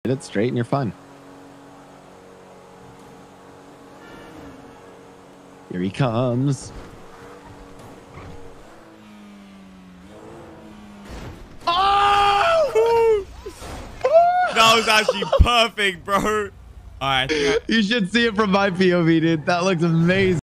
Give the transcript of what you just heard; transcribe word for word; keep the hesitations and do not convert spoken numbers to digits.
Hit it straight and you're fine. Here he comes. Oh! That was actually perfect, bro. All right. You should see it from my P O V, dude. That looks amazing.